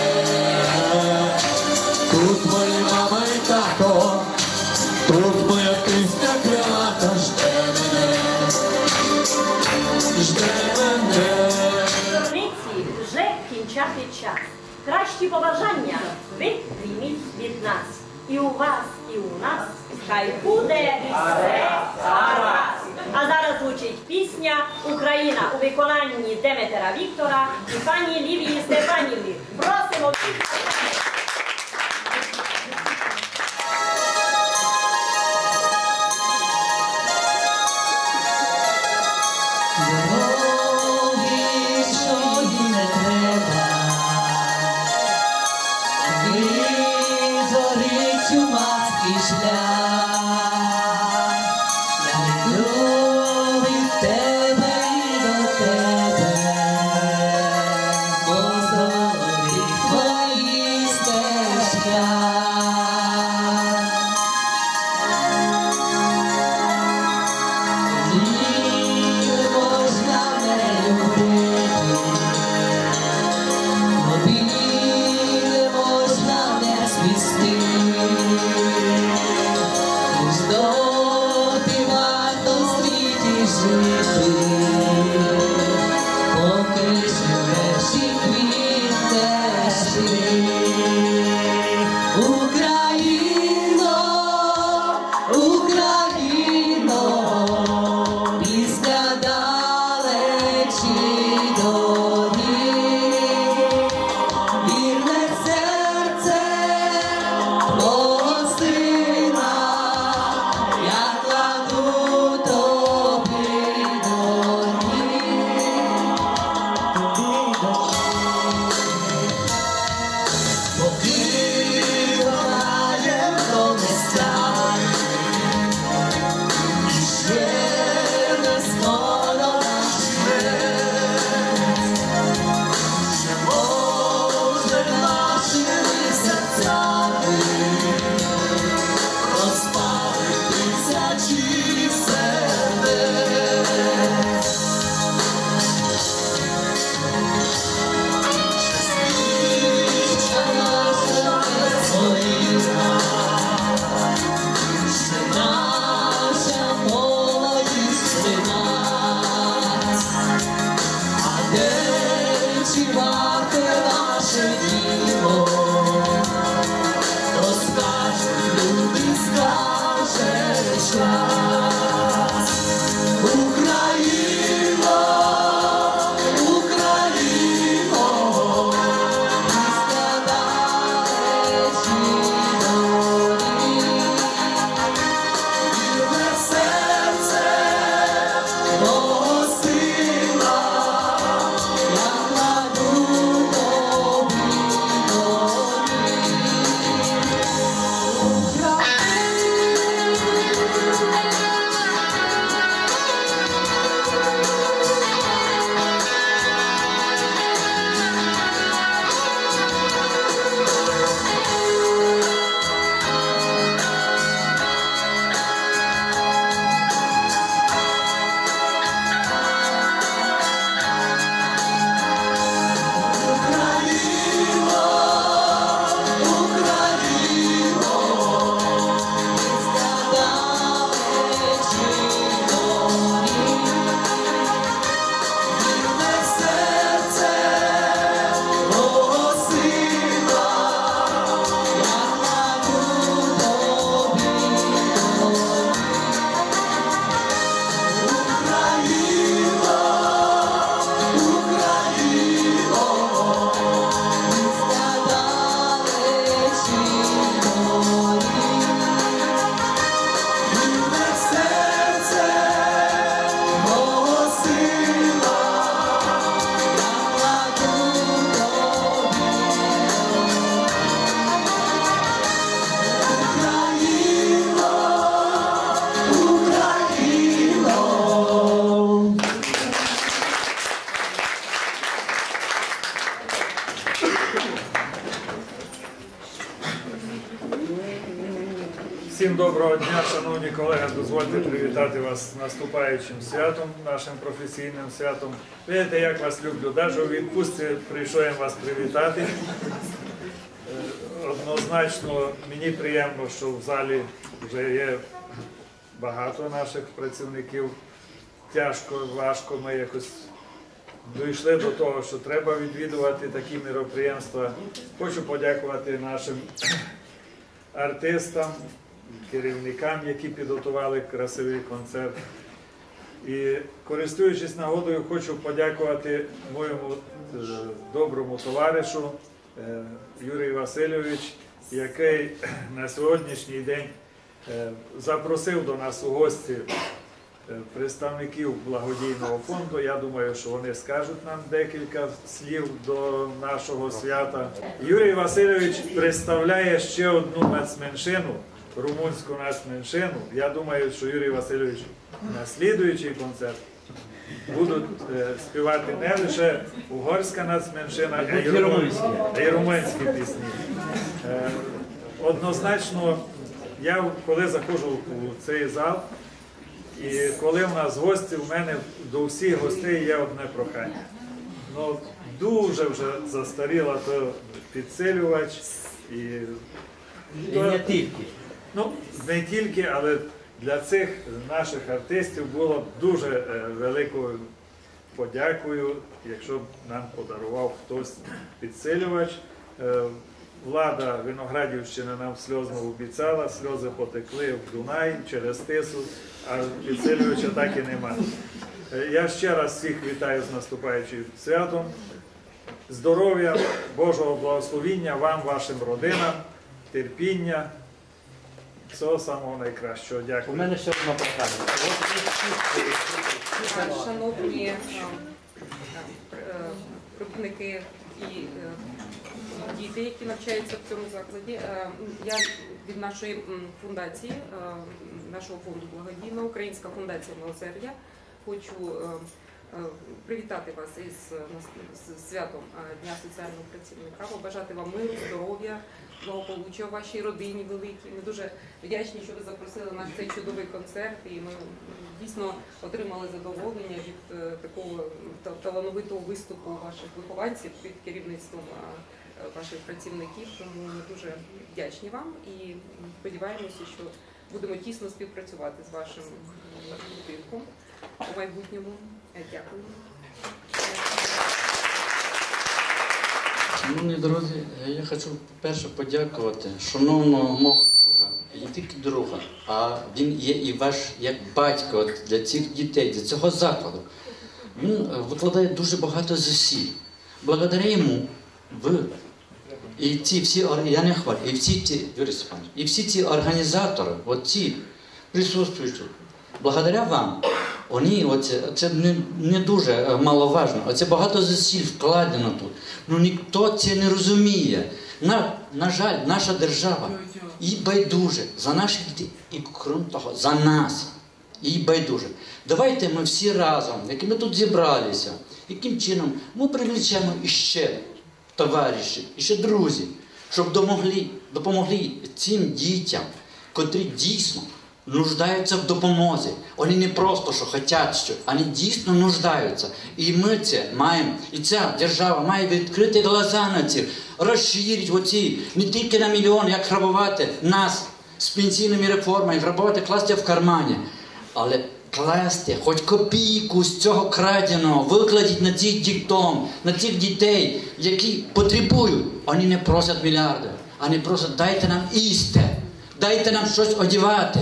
[SPEAKER 4] Тут мої мама і тато, тут моя пісня крилата, жде мене, жде мене.
[SPEAKER 2] Чорниці вже кінчати час. Кращі побажання ви прийміть від нас. І у вас, і у нас хай буде все гаразд. А зараз звучить пісня «Україна» у виконанні Деметера Віктора і пані Лівії Степанівни. Просимо всіх.
[SPEAKER 5] Дороги, що й не треба, визорить у маски шлях.
[SPEAKER 12] жити, поки живеш і квітнеш ти. Україно, Україно, після далечі дороги, вірне серце твого сина, я кладу тобі ноги. Поки волає промистя, і ще не скоро наш смерть, ще може нашими серцями розпали тисячі сердець. Наша молодість линать, а де чи варте наше діло, розкажуть люди, скаже час. Україно, Україно, після далечі дороги, вірне серце твого сина, я кладу тобі ноги.
[SPEAKER 15] Всім доброго дня, шановні колеги, дозвольте привітати вас з наступаючим святом, нашим професійним святом. Видите, як вас люблю, навіть у відпустці прийшов я вас привітати. Однозначно, мені приємно, що в залі вже є багато наших працівників. Тяжко, важко, ми якось дійшли до того, що треба відвідувати такі мероприємства. Хочу подякувати нашим артистам, керівникам, які підготували красивий концерт. І, користуючись нагодою, хочу подякувати моєму доброму товаришу Юрію Васильовичу, який на сьогоднішній день запросив до нас у гості представників благодійного фонду. Я думаю, що вони скажуть нам декілька слів до нашого свята. Юрій Васильович представляє ще одну нацменшину, румунську нацменшину. Я думаю, що Юрій Васильович на слідуючий концерт будуть співати не лише угорська нацменшина, а й румунські пісні. Однозначно, я коли заходжу у цей зал, і коли в нас гості, у мене до всіх гостей є одне прохання. Ну, дуже вже застаріла то підсилювач. І не тільки. Ну, не тільки, але для цих наших артистів було б дуже великою подякою, якщо б нам подарував хтось підсилювач. Влада Виноградівщини нам сльозно обіцяла, сльози потекли в Дунай через Тису, а підсилювача так і нема. Я ще раз всіх вітаю з наступаючим святом. Здоров'я, Божого благословіння вам, вашим родинам, терпіння. Всього самого найкращого. Дякую.
[SPEAKER 8] У мене ще одне питання.
[SPEAKER 16] Шановні працівники і діти, які навчаються в цьому закладі, я від нашої фундації, нашого фонду благодійного, Українська фундація милосердя, хочу привітати вас із святом Дня соціального працівника, побажати вам миру, здоров'я, благополуччя у вашій родині великій. Ми дуже вдячні, що ви запросили нас в цей чудовий концерт, і ми дійсно отримали задоволення від такого талановитого виступу ваших вихованців під керівництвом ваших працівників. Тому ми дуже вдячні вам і сподіваємося, що будемо тісно співпрацювати з вашим будинком у майбутньому. Дякую.
[SPEAKER 17] Шановні друзі, я хочу перше подякувати шановного мого друга, і не тільки друга, а він є і ваш як батько для цих дітей, для цього закладу. Він викладає дуже багато зусиль. Благодаря йому ви і ці всі, я не хвалю, і всі ці, Юрій Степанович, і всі ці організатори, оці присутствуючі, благодаря вам, це не дуже маловажно, оце багато зусиль вкладено тут. Ну ніхто це не розуміє. На жаль, наша держава і байдуже за наших дітей, і крім того, за нас. І байдуже. Давайте ми всі разом, які ми тут зібралися, яким чином ми привлечемо іще товаришів, іще друзів, щоб допомогли цим дітям, котрі дійсно нуждаються в допомозі. Вони не просто, що хочуть щось, вони дійсно нуждаються. І ми це маємо, і ця держава має відкрити глаза на ці, розширити оці, не тільки на мільйон, як грабувати нас з пенсійними реформами, грабувати, класти в кармані, але класти хоч копійку з цього краденого, викладіть на цих дітей, на цих дітей, які потребують. Вони не просять мільярди, вони просять, дайте нам їсти, дайте нам щось одягати.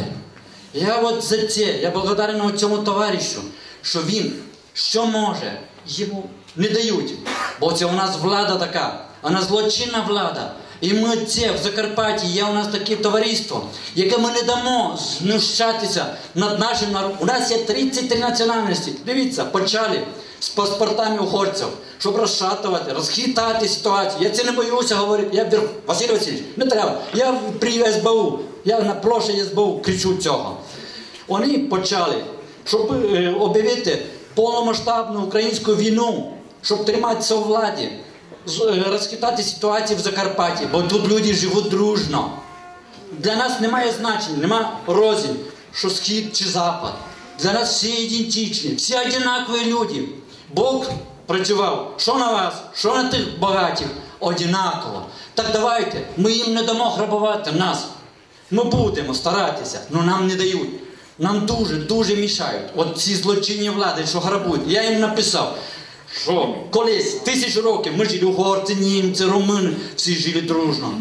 [SPEAKER 17] Я за це, я благодарен цьому товаришу, що він, що може, йому не дають. Бо це у нас влада така, вона злочинна влада. І ми це, в Закарпатті є у нас таке товариство, яке ми не дамо знущатися над нашим народом. У нас є 33 національності. Дивіться, почали з паспортами угорців, щоб розшатувати, розхитати ситуацію. Я це не боюся говорити. Василь Васильович, не треба. Я при СБУ, я на площі СБУ кричу цього. Вони почали, щоб об'явити повномасштабну українську війну, щоб триматися у владі, розхитати ситуацію в Закарпатті, бо тут люди живуть дружно. Для нас немає значення, немає розділу, що схід чи запад. Для нас всі ідентичні, всі однакові люди. Бог працював, що на вас, що на тих багатих, однаково. Так давайте, ми їм не дамо грабувати нас. Ми будемо старатися, але нам не дають. Нам дуже мішають. От ці злочинні влади, що грабують. Я їм написав, що колись, 1000 років, ми жили угорці, німці, румуни, всі жили дружно.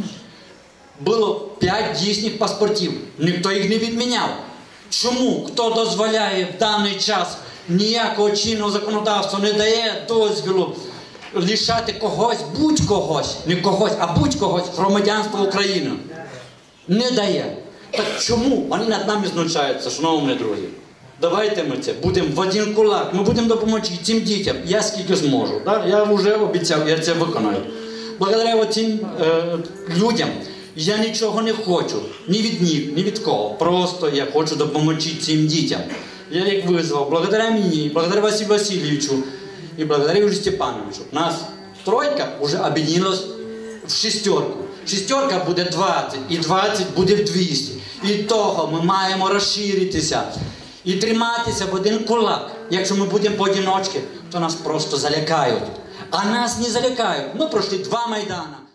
[SPEAKER 17] Було 5 дійсних паспортів, ніхто їх не відміняв. Чому? Хто дозволяє в даний час, ніякого чинного законодавства не дає дозволу лишати когось, будь-когось, не когось, а будь-когось громадянства України? Не дає. Так чому вони над нами знущаються, шановні друзі? Давайте ми це будемо в один кулак, ми будемо допомогти цим дітям, я скільки зможу. Да? Я вже обіцяв, я це виконаю. Благодаря цим людям я нічого не хочу, ні від них, ні від кого. Просто я хочу допомогти цим дітям. Я їх визвав, благодаря мені, благодаря Василю Васильовичу і благодаря Юрію Степановичу. Нас тройка вже об'єдналась в 6. 6 буде 20, і 20 буде в 200. І того ми маємо розширитися і триматися в один кулак. Якщо ми будемо поодиночки, то нас просто залякають. А нас не залякають. Ми пройшли 2 майдани.